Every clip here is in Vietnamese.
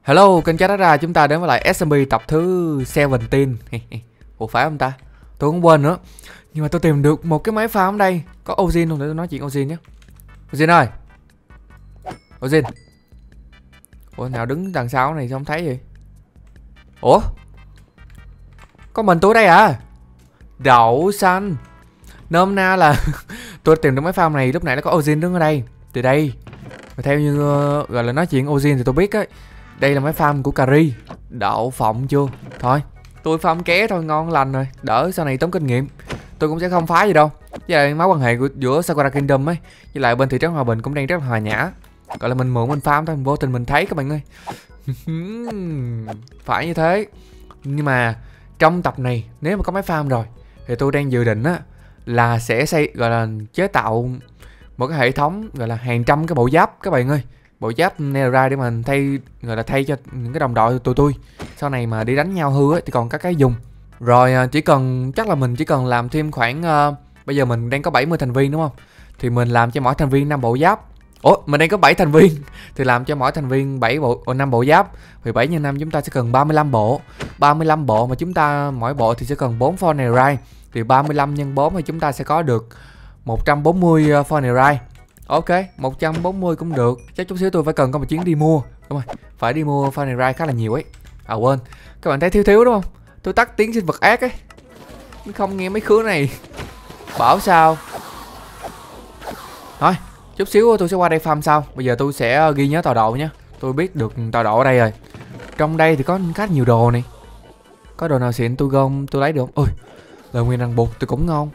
Hello, kênh Chat ra chúng ta đến với lại SMB tập thứ 17. Ủa phải không ta? Tôi không quên nữa. Nhưng mà tôi tìm được một cái máy farm ở đây. Có Ozin không? Để tôi nói chuyện Ozin nhé. Ozin ơi. Ozin. Ủa nào đứng đằng sau này sao không thấy vậy? Ủa? Có mình tôi đây à? Đậu xanh. Nôm na là tôi tìm được máy farm này, lúc nãy nó có Ozin đứng ở đây. Từ đây. Và theo như gọi là nói chuyện Ozin thì tôi biết ấy. Đây là máy farm của Cari. Đậu phộng chưa? Thôi tôi farm ké thôi, ngon lành rồi. Đỡ sau này tốn kinh nghiệm. Tôi cũng sẽ không phá gì đâu. Với lại mối quan hệ giữa Sakura Kingdom ấy với lại bên thị trấn Hòa Bình cũng đang rất là hòa nhã. Gọi là mình mượn mình farm thôi, vô tình mình thấy các bạn ơi. Phải như thế. Nhưng mà trong tập này nếu mà có máy farm rồi thì tôi đang dự định á là sẽ xây, gọi là chế tạo một cái hệ thống gọi là hàng trăm cái bộ giáp các bạn ơi. Bộ giáp Netherite để mình thay, gọi là thay cho những cái đồng đội tụi tôi sau này mà đi đánh nhau hư ấy, thì còn có cái dùng. Rồi chỉ cần, chắc là mình chỉ cần làm thêm khoảng bây giờ mình đang có 70 thành viên đúng không? Thì mình làm cho mỗi thành viên 5 bộ giáp. Ủa, mình đang có 7 thành viên thì làm cho mỗi thành viên 5 bộ giáp. Thì 7 x 5 chúng ta sẽ cần 35 bộ. 35 bộ mà chúng ta mỗi bộ thì sẽ cần 4 for Netherite. Thì 35 x 4 thì chúng ta sẽ có được 140 for Netherite. Ok, 140 cũng được. Chắc chút xíu tôi phải cần có một chuyến đi mua. Đúng rồi, phải đi mua for Netherite khá là nhiều ấy. À quên, các bạn thấy thiếu đúng không? Tôi tắt tiếng sinh vật ác ấy, không nghe mấy khứa này bảo sao. Thôi, chút xíu tôi sẽ qua đây farm sau. Bây giờ tôi sẽ ghi nhớ tọa độ nhé. Tôi biết được tọa độ ở đây rồi. Trong đây thì có khá nhiều đồ này. Có đồ nào xịn tôi gom tôi lấy được không? Ôi, lời nguyên ràng buộc tôi cũng ngon.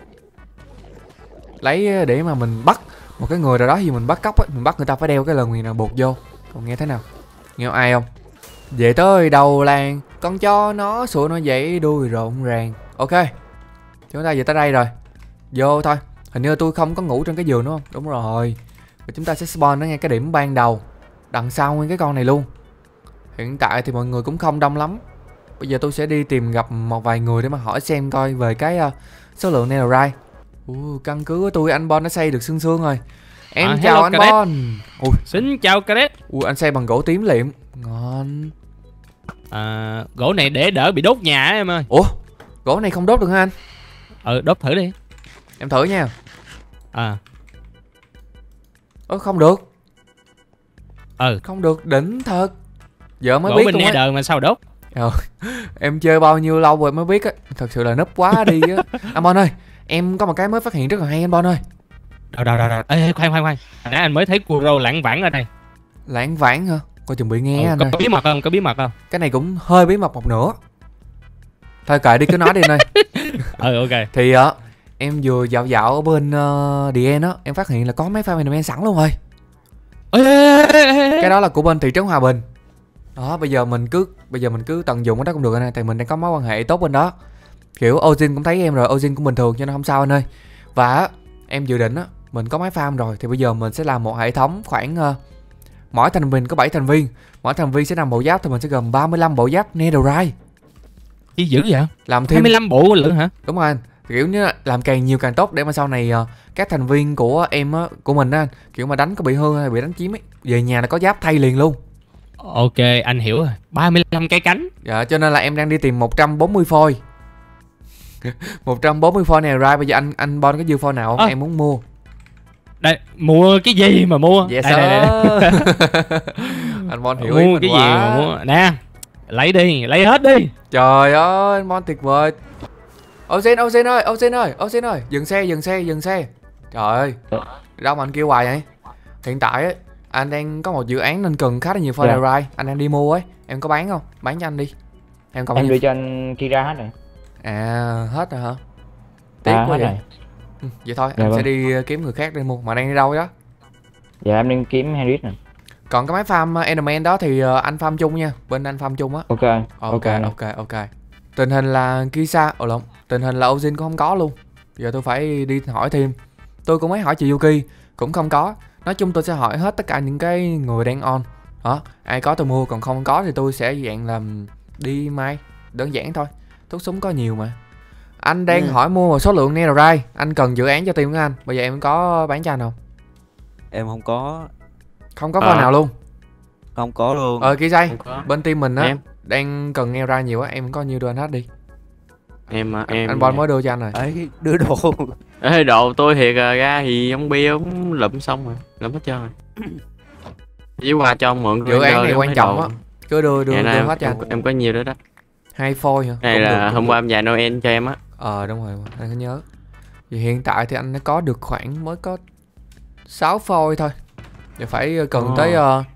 Lấy để mà mình bắt một cái người nào đó, thì mình bắt cóc ấy, mình bắt người ta phải đeo cái lời nguyền ràng buộc vô. Còn nghe thế nào? Nghe ai không? Về tới đầu làng, con cho nó sủa nó dậy đuôi rộn ràng. Ok, chúng ta về tới đây rồi. Vô thôi. Hình như tôi không có ngủ trên cái giường đúng không? Đúng rồi. Và chúng ta sẽ spawn nó ngay cái điểm ban đầu, đằng sau nguyên cái con này luôn. Hiện tại thì mọi người cũng không đông lắm. Bây giờ tôi sẽ đi tìm gặp một vài người để mà hỏi xem coi về cái số lượng Netherite. Căn cứ của tôi anh Bon đã xây được xương rồi. Em chào anh Bon. Xin chào Cadet. Anh xây bằng gỗ tím liệm. Ngon. Gỗ này để đỡ bị đốt nhà em ơi. Ủa, gỗ này không đốt được hả anh? Đốt thử đi. Em thử nha. Không được. Không được, đỉnh thật. Giờ mới gỗ biết bên luôn á. Nether mà sao đốt? Em chơi bao nhiêu lâu rồi mới biết á. Thật sự là núp quá đi á. Anh Bon ơi, em có một cái mới phát hiện rất là hay anh Bon ơi. Đâu. Ê, khoan. Hồi nãy anh mới thấy Kuro lãng vãng ở đây. Lãng vãng hả? Coi chừng bị nghe anh ơi. Có bí mật không? Có bí mật không? Cái này cũng hơi bí mật một nửa. Thôi kệ đi, cứ nói đi anh ơi. Ok. Thì em vừa dạo ở bên DN á, em phát hiện là có mấy farm Enderman sẵn luôn rồi. Cái đó là của bên thị trấn Hòa Bình. Đó, bây giờ mình cứ tận dụng cái đó cũng được anh ơi, tại mình đang có mối quan hệ tốt bên đó. Kiểu Ozin cũng thấy em rồi, Ozin cũng bình thường cho nên không sao anh ơi. Và em dự định á, mình có máy farm rồi thì bây giờ mình sẽ làm một hệ thống khoảng mỗi thành viên có 7 thành viên. Mỗi thành viên sẽ 5 bộ giáp thì mình sẽ gồm 35 bộ giáp Netherite. Gì dữ vậy? Làm thêm 25 bộ lượng hả? Đúng rồi anh. Kiểu như làm càng nhiều càng tốt để mà sau này các thành viên của em á, của mình á, kiểu mà đánh có bị hư hay bị đánh chiếm ấy, về nhà là có giáp thay liền luôn. Ok, anh hiểu rồi. 35 cái cánh. Dạ, cho nên là em đang đi tìm 140 phôi. 140 phôi này ra. Bây giờ anh Bon có dư phôi nào không? Em muốn mua. Đây, mua cái gì mà mua? Yes đây. Anh Bon hiểu ý mình cái quá. gì mà mua? Nè, lấy đi, lấy hết đi. Trời ơi, anh Bon tuyệt vời. Ozin ơi, dừng xe. Trời ơi, đâu mà anh kêu hoài vậy? Hiện tại ấy, anh đang có một dự án nên cần khá là nhiều Netherite. Anh đang đi mua ấy, em có bán không? Bán cho anh đi. Em còn em đưa cho anh Kira hết rồi. À, hết rồi hả? Tiếc quá vậy. Rồi. Vậy thôi, anh sẽ đi kiếm người khác để mua. Mà đang đi đâu đó? Dạ em đang kiếm Henrik nè. Còn cái máy farm Enderman đó thì anh farm chung nha. Bên anh farm chung á. Ok. Tình hình là Kisa, tình hình là Ozin cũng không có luôn. Giờ tôi phải đi hỏi thêm. Tôi cũng mới hỏi chị Yuki, cũng không có. Nói chung tôi sẽ hỏi hết tất cả những cái người đang on. Đó, ai có tôi mua, còn không có thì tôi sẽ dạng làm đi mai. Đơn giản thôi. Thuốc súng có nhiều mà. Anh đang hỏi mua một số lượng Netherite. Anh cần dự án cho team của anh. Bây giờ em có bán cho anh không? Em không có. Không có phone nào luôn. Không có luôn. Kỳ dây, Không có. bên team mình á Em. đang cần nghe ra nhiều á, em có nhiêu đưa anh hết đi. Em Anh Bon mới đưa cho anh rồi. Ấy, đưa đồ. Ê, đồ tôi thiệt ra thì ông bia ông lụm xong rồi, lụm hết trơn rồi. Với qua cho ông mượn. Dự án đưa này mấy quan trọng đồ. á, cứ đưa Dạ, này, hết cho anh. em có nhiều đó đó. 2 phôi hả? Này Cũng là được, cũng hôm được. qua em già Noel cho em á. Đúng rồi, anh có nhớ. Thì hiện tại thì anh đã có được khoảng mới có 6 phôi thôi. Giờ phải cần tới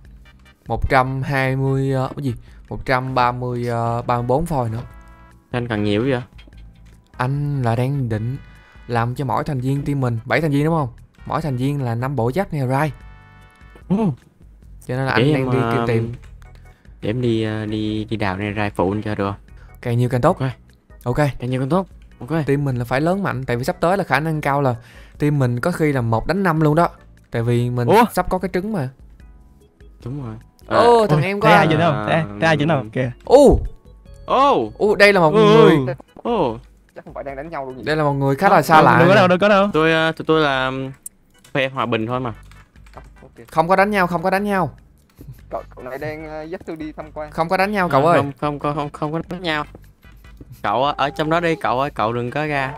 120 cái gì? 130 34 phôi nữa. Anh cần nhiều vậy? Anh là đang định làm cho mỗi thành viên team mình 7 thành viên đúng không? Mỗi thành viên là 5 bộ giáp này right. Cho nên là anh đang đi tìm. Để em đi đào này ra phụ anh cho được. Càng nhiều càng tốt. Ok. Càng nhiều càng tốt. Ok. Team mình là phải lớn mạnh. Tại vì sắp tới là khả năng cao là team mình có khi là 1-5 luôn đó. Tại vì mình sắp có cái trứng mà. Đúng rồi. Thằng em có Thấy ai trên đâu? Thấy ai trên đâu? Kìa. Đây là một người. Chắc không phải đang đánh nhau luôn gì. Đây là một người khá là xa lạ. Đâu có đâu. Tôi là phe hòa bình thôi mà. Không có đánh nhau, không có đánh nhau. Cậu này đang dắt tôi đi tham quan. Không có đánh nhau cậu ơi. Không có đánh nhau. Cậu ở trong đó đi cậu ơi, cậu đừng có ra.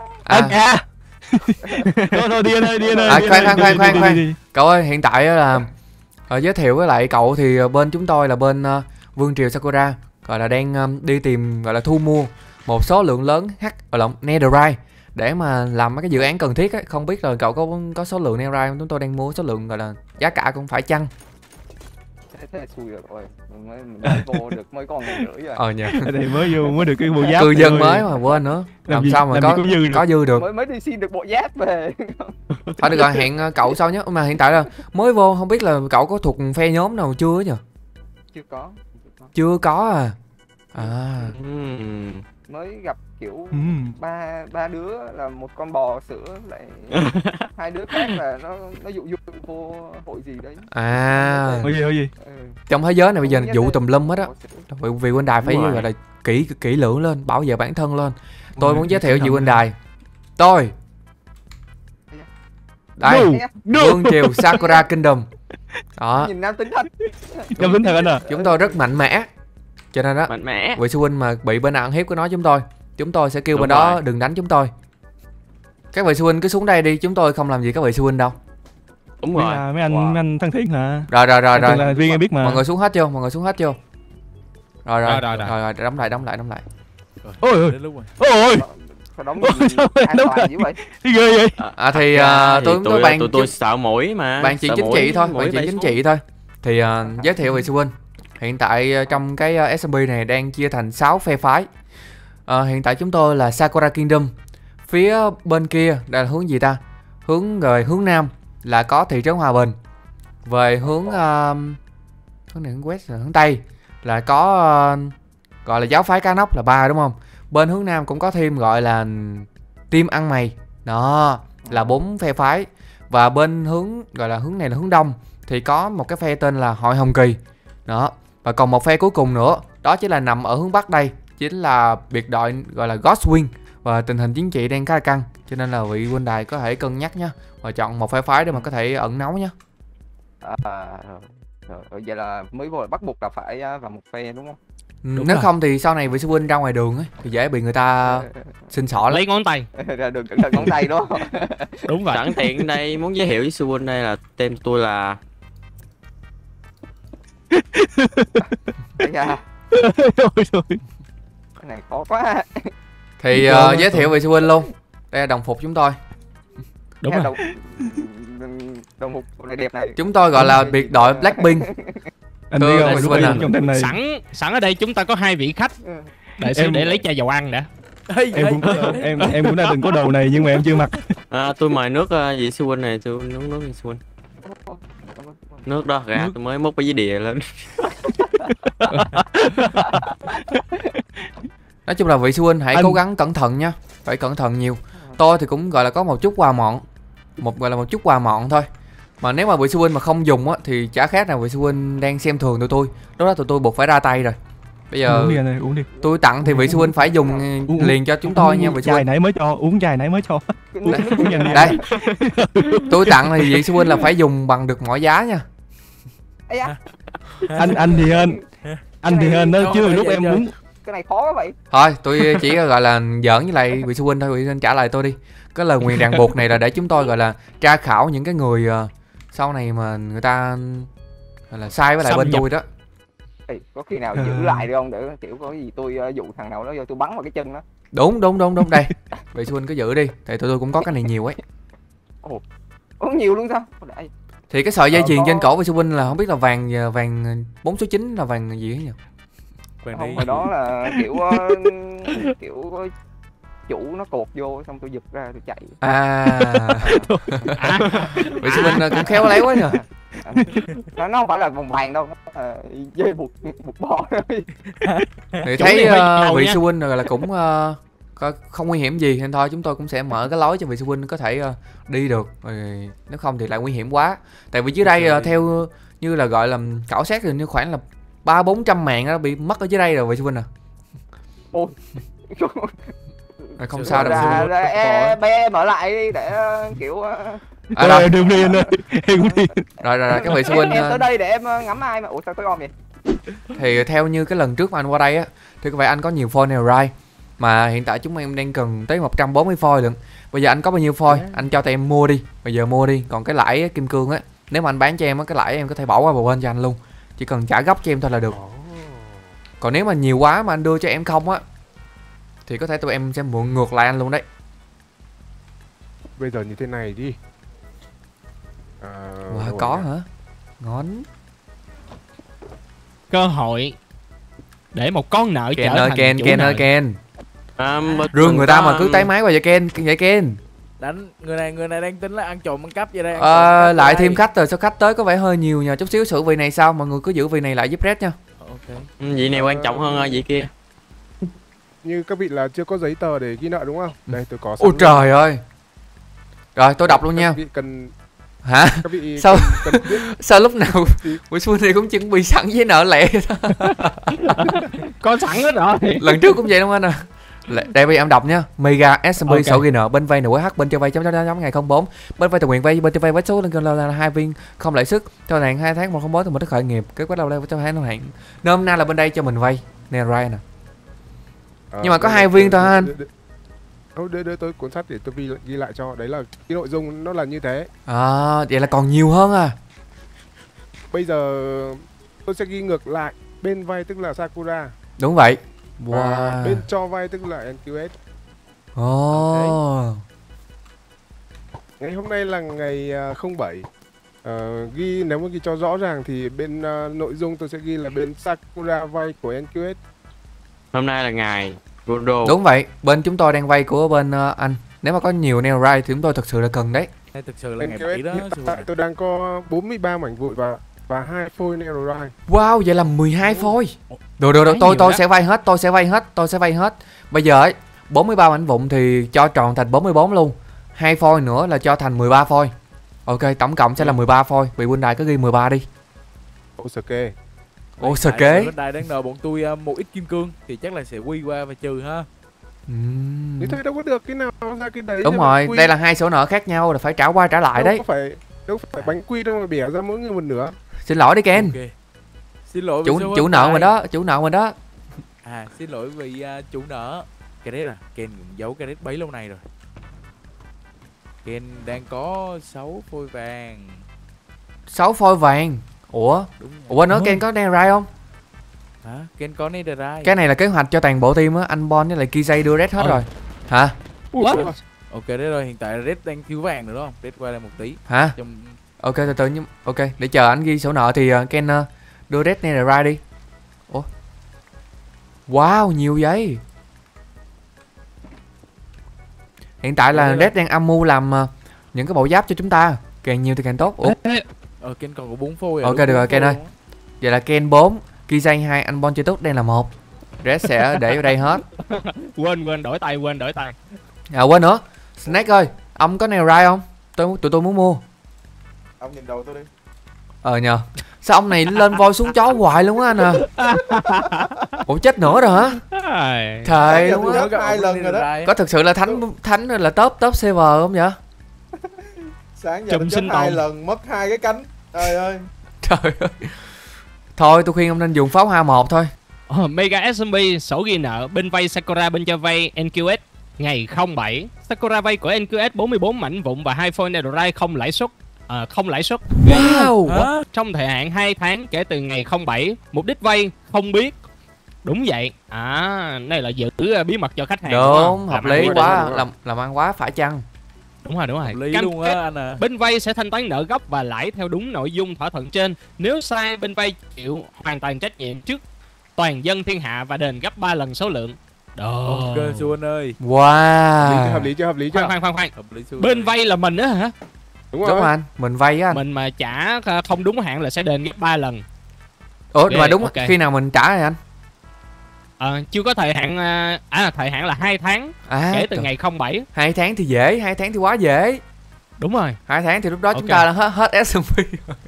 Thôi đi anh ơi. Khoan. Cậu ơi, hiện tại là giới thiệu với lại cậu thì bên chúng tôi là bên Vương Triều Sakura gọi là đang đi tìm gọi là thu mua một số lượng lớn Netherite để mà làm mấy cái dự án cần thiết ấy. Không biết là cậu có số lượng Netherite không? Chúng tôi đang mua số lượng gọi là giá cả cũng phải chăng. Thế là xui rồi. Mới vô được mới có 1.500 rồi. Nhỉ. Thì mới vô mới được cái bộ giáp. Cư dân mới mà quên nữa. Làm sao mà có dư được. Mới đi xin được bộ giáp về. Thôi được rồi, hẹn cậu sau nhé. Mà hiện tại là mới vô, không biết là cậu có thuộc phe nhóm nào chưa nhỉ? Chưa có à. Mới gặp kiểu ba đứa là một con bò sữa lại hai đứa khác là nó dụ vô hội gì đấy. Hội gì? Trong thế giới này bây giờ dụ tùm lum hết á. Vì huynh đài phải gọi là kỹ lưỡng lên, bảo vệ bản thân lên. Tôi muốn giới thiệu vị huynh đài. Tôi đây, Vương Triều Sakura Kingdom. Đó. Nhìn nam tính thật. Nam tính thật anh à. Chúng tôi rất mạnh mẽ. Cho nên đó, mạnh mẽ. vị sư huynh mà bị bên nào ăn hiếp cứ nói chúng tôi sẽ kêu bên đó đừng đánh chúng tôi. Các vị sư huynh cứ xuống đây đi, chúng tôi không làm gì các vị sư huynh đâu. Đúng rồi. Mấy anh thân thiết hả? Rồi. Là riêng em biết mà. Mọi người xuống hết chưa? Rồi. Đóng lại. Ôi. Đóng an toàn dữ vậy. Ghê vậy. Thì tôi bàn tôi sợ mũi mà. Bàn chuyện chính trị thôi, Thì giới thiệu về sư huynh. Hiện tại trong cái SMB này đang chia thành 6 phe phái. Hiện tại chúng tôi là Sakura Kingdom. Phía bên kia là hướng gì ta? Hướng nam là có thị trấn Hòa Bình. Về hướng này hướng west là hướng tây là có gọi là giáo phái Cá Nóc là 3 đúng không? Bên hướng nam cũng có thêm gọi là team ăn mày. Đó là 4 phe phái. Và bên hướng gọi là hướng này là hướng đông thì có một cái phe tên là Hội Hồng Kỳ. Đó. Và còn một phe cuối cùng nữa, đó chính là nằm ở hướng bắc đây, chính là biệt đội gọi là Godwing. Và tình hình chính trị đang khá là căng, cho nên là vị huynh đài có thể cân nhắc nhé, và chọn một phe phái để mà có thể ẩn náu nhé. Rồi vậy là mới vô là bắt buộc là phải vào một phe đúng không? Nếu không thì sau này vị sư huynh ra ngoài đường ấy thì dễ bị người ta xin xỏ lắm. Lấy ngón tay. Ra đường cẩn thận ngón tay đó. Đúng rồi. Sẵn tiện đây muốn giới thiệu với sư huynh đây là tên tôi là cái này khó quá. Thì giới thiệu về sư huynh luôn. Đây là đồng phục chúng tôi. Đúng rồi. Đồng phục này đẹp này. Chúng tôi gọi là biệt đội Blackpink. Anh biết không, lúc này trong tên này. Sẵn ở đây chúng ta có 2 vị khách. Để lấy chai dầu ăn đã. Em cũng đã từng có đồ này nhưng mà em chưa mặc. Tôi mời nước vị sư huynh này, tôi uống nước vị sư huynh. Nước đó ra tôi mới múc cái dưới đìa lên. Nói chung là vị sư huynh hãy cố gắng cẩn thận nha, phải cẩn thận nhiều. Tôi thì cũng gọi là có một chút quà mọn, một chút quà mọn thôi. Mà nếu mà vị sư huynh mà không dùng á thì chả khác nào vị sư huynh đang xem thường tụi tôi. Lúc đó tụi tôi buộc phải ra tay rồi. Bây giờ uống đi. Tôi tặng thì vị sư huynh phải dùng liền cho chúng tôi nha vị sư huynh. Uống chai nãy mới cho. Đây. Tôi tặng thì vị sư huynh là phải dùng bằng được mọi giá nha. Anh thì hên. Anh thì hên đó chứ lúc em muốn. Cái này khó quá vậy. Thôi tôi chỉ gọi là giỡn với lại vị sư huynh thôi, vị sư huynh trả lời tôi đi. Cái lời nguyền ràng buộc này là để chúng tôi gọi là tra khảo những cái người sau này mà người ta gọi là sai với lại bên tôi đó. Ê, có khi nào giữ lại được không, để kiểu có gì tôi dụ thằng nào đó vô tôi bắn vào cái chân đó. Đúng đây. Vị sư huynh cứ giữ đi, thì tụi tôi cũng có cái này nhiều ấy. Có nhiều luôn sao? Đại. Thì cái sợi dây chuyền trên cổ vị sư huynh là không biết là vàng 4 số 9 là vàng gì ấy nhỉ? Không, hồi đó là kiểu kiểu chủ nó cột vô xong tôi giật ra tôi chạy. Vị sư huynh cũng khéo léo quá nhờ. Nó không phải là vòng vàng đâu, dây buộc bò thôi. Thì thấy vị sư huynh rồi là cũng không nguy hiểm gì nên thôi chúng tôi cũng sẽ mở cái lối cho vị sư huynh có thể đi được, rồi nếu không thì lại nguy hiểm quá. Tại vì dưới đây theo như là gọi là khảo sát thì như khoảng là 300-400 mạng nó bị mất ở dưới đây rồi vị sư huynh à. Ôi. Không sao đâu. Bé mở lại đi để kiểu rồi đừng đi anh ơi, em cũng đi. Rồi cái vị sư huynh em tới đây để em ngắm ai mà. Ủa sao tới om vậy? Thì theo như cái lần trước mà anh qua đây á thì có vẻ anh có nhiều phôi Netherite mà hiện tại chúng em đang cần tới 140 phôi lận. Bây giờ anh có bao nhiêu phôi anh cho tụi em mua đi, bây giờ mua đi. Còn cái lãi kim cương á, nếu mà anh bán cho em á, cái lãi em có thể bỏ qua một bên cho anh luôn, chỉ cần trả gấp cho em thôi là được. Còn nếu mà nhiều quá mà anh đưa cho em không á thì có thể tụi em sẽ mượn ngược lại anh luôn đấy. Bây giờ như thế này đi. Có hả? Ngon. Cơ hội để một con nợ Ken trở ơi, thành chủ nợ. Ken. Rương người ta mà cứ tái máy vào vậy Ken. Đánh người này đang tính là ăn trộm ăn cắp vậy đây. Lại thêm khách rồi, sao khách tới có vẻ hơi nhiều nhờ. Chút xíu xử vị này sao, mọi người cứ giữ vị này lại giúp Red nha. Ok. Vị này quan trọng hơn vị kia. Như các vị là chưa có giấy tờ để ghi nợ đúng không? Đây tôi có. Ôi trời ơi. Rồi tôi đọc luôn nha. Các vị cần hả? Các vị sao cần biết... sao lúc nào buổi xuân thì cũng chuẩn bị sẵn với nợ lệ. Có sẵn hết rồi. Lần trước cũng vậy đúng không anh à? Đây bây giờ em đọc nha. Mega SMB Okay. sổ ghi nợ bên vay nợ H bên cho vay chấm ngày 04 bên vay tự nguyện vay bên cho vay với số là 2 viên không lãi suất theo hạn 2 tháng 104 thì mình khởi nghiệp kết quả đầu đây cho hai năm hạn nôm na là bên đây cho mình vay nè Ryan nè. Nhưng mà có 2 viên thôi anh. Để tôi cuốn sách để tôi ghi lại cho. Đấy là cái nội dung nó là như thế. Vậy là còn nhiều hơn à. Bây giờ tôi sẽ ghi ngược lại. Bên vay tức là Sakura. Đúng vậy. Wow. Bên cho vay tức là NQS. Ngày hôm nay là ngày 07. Ghi nếu mà ghi cho rõ ràng thì bên nội dung tôi sẽ ghi là bên Sakura vay của NQS. Hôm nay là ngày Godo. Đúng vậy, bên chúng tôi đang vay của bên anh. Nếu mà có nhiều Netherite thì chúng tôi thực sự là cần đấy. Đây thực sự là ngày 7 đó. Hiện tại tôi đang có 43 mảnh vụn và 2 phôi Netherite. Wow, vậy là 12 phôi. Được, tôi sẽ vay hết. Bây giờ ấy, 43 mảnh vụn thì cho tròn thành 44 luôn. 2 phôi nữa là cho thành 13 phôi. Ok, tổng cộng sẽ là 13 phôi. Vị huynh đài cứ ghi 13 đi. Ồ sờ kế. Huynh đài đang nợ bọn tôi một ít kim cương thì chắc là sẽ quy qua và trừ ha. Như thế đâu có được cái nào ra cái đấy. Đúng rồi, đây là 2 sổ nợ khác nhau là phải trả qua trả lại đấy. Đâu phải bánh quy đâu mà bẻ ra mỗi người một nửa. Xin lỗi đi Ken. Okay. Xin lỗi chủ nợ mình đó. Xin lỗi vì chủ nợ. Cái đấy là Ken giấu cái đấy bấy lâu nay rồi. Ken đang có 6 phôi vàng. 6 phôi vàng. Ủa nữa Ken có Netherite không? Hả? Ken có Netherite. Cái này là kế hoạch cho toàn bộ team á, anh Bon với lại Kizay đưa Red hết rồi. Hả? Ok đấy rồi, hiện tại Red đang thiếu vàng nữa đúng không? Red qua đây một tí. Hả? Ok từ từ nhưng ok, để chờ anh ghi sổ nợ thì Ken đưa Red Netherite đi. Ủa? Wow, nhiều vậy. Hiện tại là Red đang âm mưu làm những cái bộ giáp cho chúng ta, càng nhiều thì càng tốt. Ủa? Ken còn có 4 phôi. Ok được rồi Ken ơi. Vậy là Ken 4, Kizay 2, anh Bon chơi tốt đây là 1. Red sẽ để vào đây hết. Quên đổi tay. Quên nữa. Snake ơi, ông có Netherite không? Tụi tôi muốn mua. Ông nhìn đầu tôi đi. Nhờ. Sao ông này lên voi xuống chó hoài luôn á anh à. Ủa chết nữa rồi hả? Trời luôn á. 2 lần rồi đó. Có thực sự là thánh là top server không vậy? Sáng giờ tôi chết 2 lần mất 2 cái cánh. Trời ơi. Trời ơi. Thôi tôi khuyên ông nên dùng pháo hoa 1 thôi. Mega SMB sổ ghi nợ bên vay Sakura bên cho vay NQS ngày 07. Sakura vay của NQS 44 mảnh vụn và 2 phone Netherite không lãi suất. Không lãi suất. Wow. Trong thời hạn 2 tháng kể từ ngày 07. Mục đích vay không biết. Đúng vậy. Này là giữ bí mật cho khách hàng. Đúng, hợp lý quá, làm ăn quá phải chăng? Đúng rồi. Hợp lý luôn á anh à. Bên vay sẽ thanh toán nợ gốc và lãi theo đúng nội dung thỏa thuận trên. Nếu sai bên vay chịu hoàn toàn trách nhiệm trước toàn dân thiên hạ và đền gấp 3 lần số lượng. Ok Xuân ơi. Wow. Hợp lý chưa? Khoan. Hợp lý Xuân. Bên vay là mình á hả? Đúng Đúng rồi. anh, mình vay á anh. Mình mà trả không đúng hạn là sẽ đền gấp 3 lần. Ủa mà đúng, okay. Khi nào mình trả rồi anh? Chưa có thời hạn. Thời hạn là 2 tháng kể từ ngày 07. 2 tháng thì dễ, 2 tháng thì quá dễ. Đúng rồi. 2 tháng thì lúc đó chúng ta là hết S&P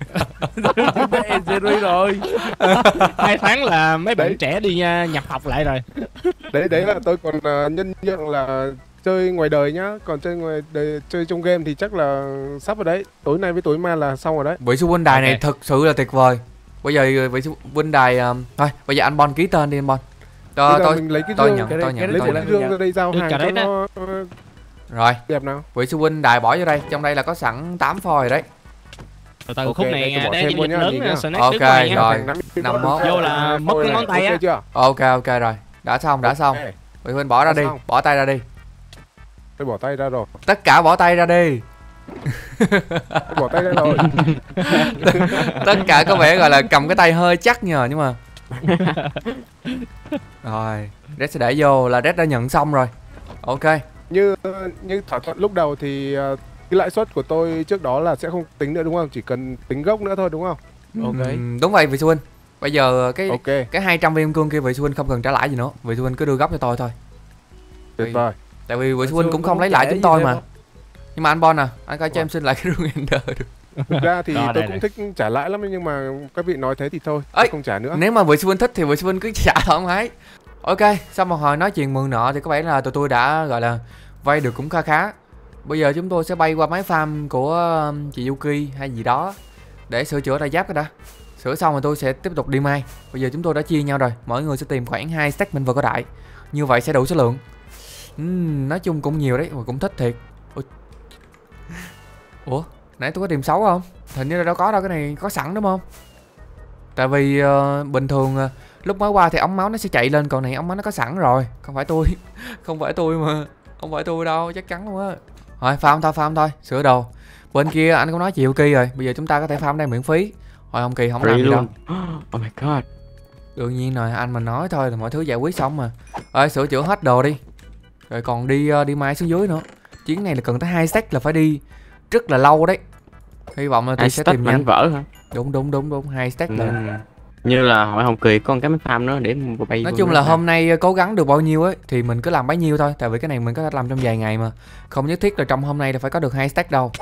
rồi. 2 tháng là mấy bạn trẻ đi nhập học lại rồi. Đấy là tôi còn nhân nhượng là chơi ngoài đời nhá, còn chơi ngoài đời, chơi trong game thì chắc là sắp rồi đấy. Tối nay với tối mai là xong rồi đấy. Vị sư huynh đài này thực sự là tuyệt vời. Bây giờ vị sư huynh đài thôi, bây giờ anh Bon ký tên đi anh Bon. Mình lấy cái tôi dương, nhận. lấy cái dương ra đây giao hàng cho nó rồi. Đẹp nào. Vị sư huynh đài bỏ vô đây, trong đây là có sẵn 8 phôi rồi đấy. Từ khúc này để dịch lớn snack ok đứng ngoài nha. rồi 51 vô là mất cái ngón tay á. Ok rồi, đã xong. Vị huynh bỏ ra đi, bỏ tay ra đi. Tôi bỏ tay ra rồi. Tất cả bỏ tay ra đi. Bỏ tay ra rồi. Tất cả có vẻ gọi là cầm cái tay hơi chắc nhờ, nhưng mà rồi Red sẽ để vô là Red đã nhận xong rồi. Ok. Như thỏa thuận lúc đầu thì cái lãi suất của tôi trước đó là sẽ không tính nữa đúng không? Chỉ cần tính gốc nữa thôi đúng không? Ok. Đúng vậy vị sư huynh. Bây giờ cái 200 viên cương kia vị sư huynh không cần trả lãi gì nữa, vị sư huynh cứ đưa gốc cho tôi thôi. Tuyệt vời. Tại vì vị sư huynh cũng không lấy lại chúng tôi mà. Nhưng mà anh Bon anh coi cho em xin lại cái rương Ender được. Thực ra thì tôi cũng thích trả lãi lắm, nhưng mà các vị nói thế thì thôi, tôi không trả nữa. Nếu mà vị sư huynh thích thì vị sư huynh cứ trả thoải mái. Ok, sau một hồi nói chuyện mượn nợ thì có vẻ là tụi tôi đã gọi là vay được cũng khá. Bây giờ chúng tôi sẽ bay qua máy farm của chị Yuki hay gì đó để sửa chữa đai giáp cái đã. Sửa xong rồi tôi sẽ tiếp tục đi mai. Bây giờ chúng tôi đã chia nhau rồi, mỗi người sẽ tìm khoảng 2 stack minh vật có đại. Như vậy sẽ đủ số lượng. Nói chung cũng nhiều đấy, mà cũng thích thiệt. Ủa, nãy tôi có tìm 6 không? Hình như là đâu có đâu, cái này có sẵn đúng không? Tại vì bình thường lúc mới qua thì ống máu nó sẽ chạy lên, còn này ống máu nó có sẵn rồi. Không phải tôi mà. Không phải tôi đâu, chắc chắn luôn á. Rồi farm thôi, sửa đồ. Bên kia anh cũng nói chịu Kỳ rồi, bây giờ chúng ta có thể farm đây miễn phí. Hồi ông Kỳ không làm gì đâu. Oh my god. Đương nhiên rồi, anh mình nói thôi là mọi thứ giải quyết xong mà. Rồi sửa chữa hết đồ đi. Rồi còn đi mai xuống dưới nữa. Chuyến này là cần tới 2 stack là phải đi rất là lâu đấy. Hy vọng là tôi sẽ tìm nhanh vỡ hả? Đúng 2 stack là. Như là hỏi Hồng Kỳ có một cái máy farm nữa để bay. Nói chung là hôm nay cố gắng được bao nhiêu ấy thì mình cứ làm bấy nhiêu thôi, tại vì cái này mình có thể làm trong vài ngày mà. Không nhất thiết là trong hôm nay là phải có được 2 stack đâu.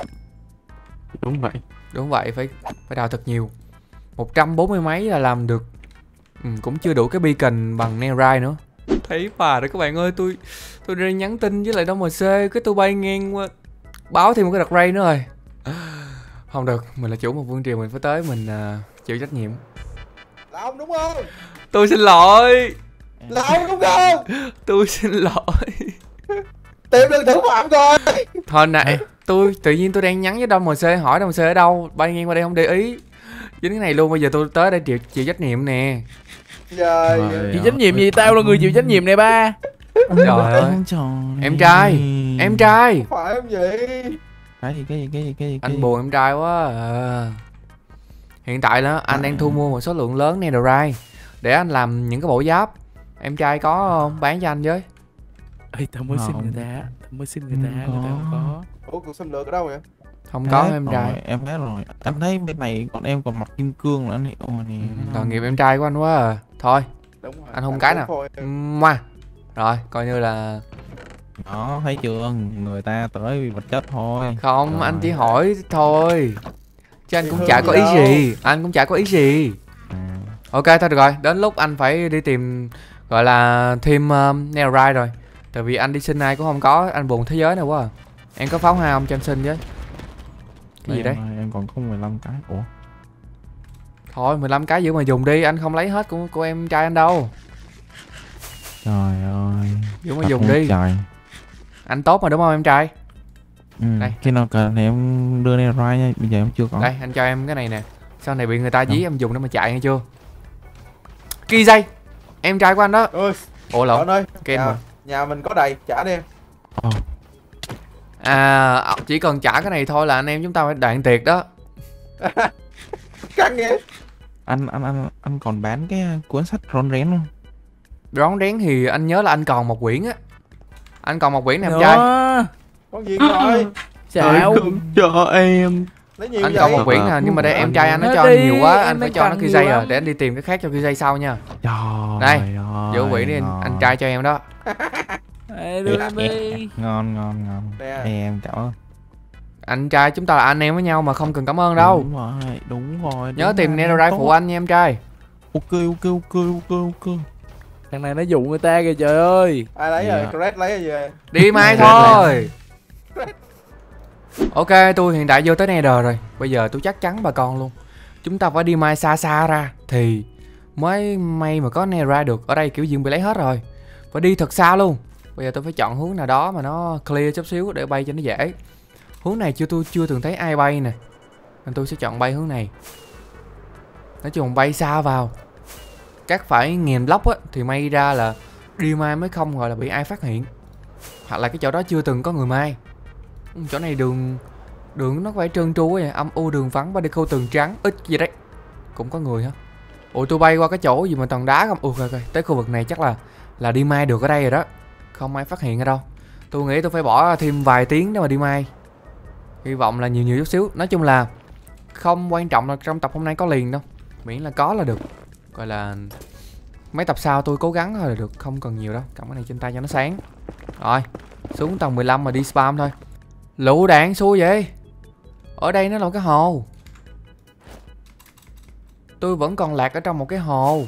Đúng vậy, phải đào thật nhiều. 140 mấy là làm được. Cũng chưa đủ cái beacon bằng Netherite nữa. Thấy bà rồi các bạn ơi, tôi đang nhắn tin với lại Đông MC, cái tôi bay ngang qua báo thêm một cái đặc ray nữa rồi. Không được, mình là chủ một vương triều, mình phải tới mình chịu trách nhiệm. Là ông đúng không? Tôi xin lỗi. Là ông đúng không? Tôi xin lỗi. Tìm được thủ phạm rồi. Thôi nè, tôi tự nhiên tôi đang nhắn với Đông MC, hỏi Đông MC ở đâu, bay ngang qua đây không để ý. Dính cái này luôn, bây giờ tôi tới đây chịu trách nhiệm nè. Trời. Chịu trách nhiệm gì? Tao là người chịu trách nhiệm này ba. Trời ơi. Em trai. Phải không vậy? Cái gì? Anh buồn em trai quá Hiện tại đó anh đang thu mua một số lượng lớn Netherite để anh làm những cái bộ giáp. Em trai có không? Bán cho anh với. Ê, tao mới xin người ta. Người ta không có. Ủa, cuộc xâm lược ở đâu vậy? Không có em trai. Em thấy rồi. Em thấy bên này còn em còn mặc kim cương nữa nè. Tội nghiệp em trai của anh quá à. Thôi Đúng rồi. anh không cái nào. Rồi coi như là Đó, thấy chưa? Người ta tới vì vật chất thôi. không rồi. Anh chỉ hỏi thôi chứ anh cũng chả có ý gì. Ok thôi được rồi, đến lúc anh phải đi tìm gọi là thêm Netherite rồi. Tại vì anh đi xin ai cũng không có, anh buồn thế giới này quá à. Em có pháo hoa không cho em xin với. Cái gì đấy? Em còn có 15 cái. Ủa? Thôi 15 cái giữ mà dùng đi, anh không lấy hết của em trai anh đâu. Trời ơi. Giữ mà dùng đi. Trời. Anh tốt mà đúng không em trai? Đây. Khi nào cần thì em đưa lên ra nha, bây giờ em chưa có. Đây, anh cho em cái này nè. Sau này bị người ta dí em dùng để mà chạy nghe chưa? Kỳ dây. Em trai của anh đó. Ủa lộn. ơi, nhà mình có đầy, trả đi em. Chỉ cần trả cái này thôi là anh em chúng ta phải đoạn tiệc đó. Căng nghe. Anh còn bán cái cuốn sách rón rén không? Rón rén thì anh nhớ là anh còn một quyển á. Anh còn một quyển nè em trai. Con gì rồi? Sao cho em. Anh còn một quyển à, nhưng mà đây em trai anh nó cho anh nhiều quá, anh phải cho nó dây rồi, để anh đi tìm cái khác cho dây sau nha. Đây, giữ quyển đi anh trai cho em đó. Ngon. Em cảm ơn. Anh trai chúng ta là anh em với nhau mà không cần cảm ơn đâu. Đúng rồi. Nhớ tìm Netherite phụ anh nha em trai. Ok. Thằng này nó dụ người ta kìa trời ơi. Ai lấy rồi? Cret lấy rồi về. Đi mai thôi. Ok, tôi hiện tại vô tới Nether rồi. Bây giờ tôi chắc chắn bà con luôn. Chúng ta phải đi mai xa xa ra thì mới may mà có Netherite được. Ở đây kiểu gì bị lấy hết rồi. Phải đi thật xa luôn. Bây giờ tôi phải chọn hướng nào đó mà nó clear chút xíu để bay cho nó dễ. Hướng này tôi chưa từng thấy ai bay nè, nên tôi sẽ chọn bay hướng này. Nói chung bay xa vào chắc phải 1000 block á thì may ra là đi mai mới không gọi là bị ai phát hiện, hoặc là cái chỗ đó chưa từng có người mai. Chỗ này đường nó phải trơn tru ấy, âm u đường vắng và đi khâu tường trắng ít gì đấy. Cũng có người hả? Ủa tôi bay qua cái chỗ gì mà toàn đá không? Ok, tới khu vực này chắc là đi mai được ở đây rồi đó, không ai phát hiện ở đâu. Tôi nghĩ tôi phải bỏ thêm vài tiếng để mà đi mai. Hy vọng là nhiều chút xíu. Nói chung là không quan trọng là trong tập hôm nay có liền đâu, miễn là có là được. Gọi là mấy tập sau tôi cố gắng thôi là được, không cần nhiều đâu. Cầm cái này trên tay cho nó sáng. Rồi, xuống tầng 15 mà đi spam thôi. Lựu đạn xui vậy. Ở đây nó là cái hồ. Tôi vẫn còn lạc ở trong một cái hồ.